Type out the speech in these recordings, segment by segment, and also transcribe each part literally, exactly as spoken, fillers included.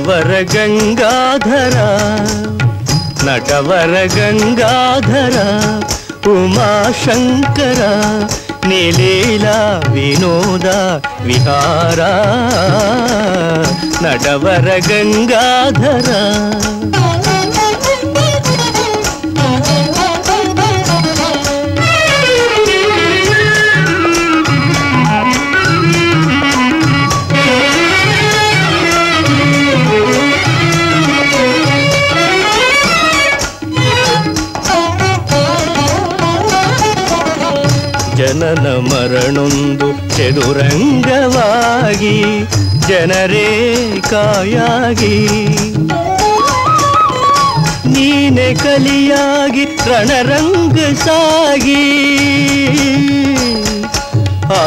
ನಟವರ ಗಂಗಾಧರ ನಟವರ ಗಂಗಾಧರ ಉಮಾಶಂಕರ ನೀಲೀಲಾ ವಿನೋದ ವಿಹಾರ ನಟವರ ಗಂಗಾಧರ ಜನನ ಮರಣೊಂದು ಚದುರಂಗವಾಗಿ ಜನರೇ ಕಾಯಾಗಿ ನೀನೆ ಕಲಿಯಾಗಿ ರಣರಂಗ ಸಾಗಿ ಆ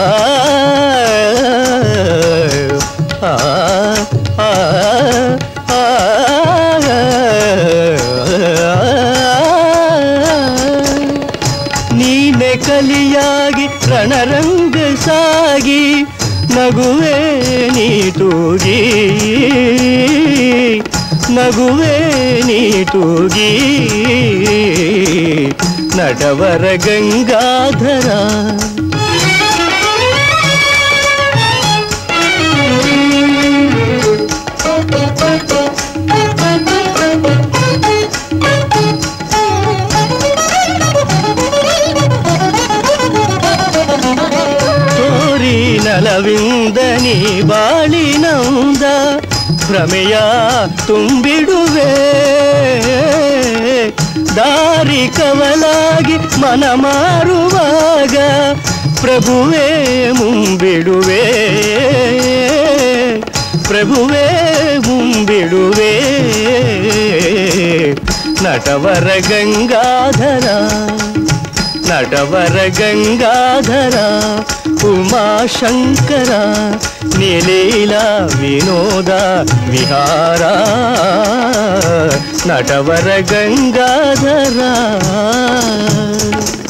ಆ ಆ ನೀನೆ ಕಲಿಯಾಗಿ ರಣರಂಗ ಸಾಗಿ ನಗುವೆ ನೀ ತೂಗಿ ನಗುವೆ ನೀ ತೂಗಿ ನಟವರ ಗಂಗಾಧರ ನಲವಿಂದ ನೀ ಬಾಳಿನಂದ ಭ್ರಮೆಯ ತುಂಬಿಡುವೆ ದಾರಿ ಕವಲಾಗಿ ಮನ ಮಾರುವಾಗ ಪ್ರಭುವೇ ಮುಂಬಿಡುವೆ ಪ್ರಭುವೇ ಮುಂಬಿಡುವೆ ನಟವರ ಗಂಗಾಧರ ನಟವರ ಗಂಗಾಧರ ಉಮಾಶಂಕರ ನೀಲೀಲಾ ವಿನೋದ ವಿಹಾರ ನಟವರ ಗಂಗಾಧರ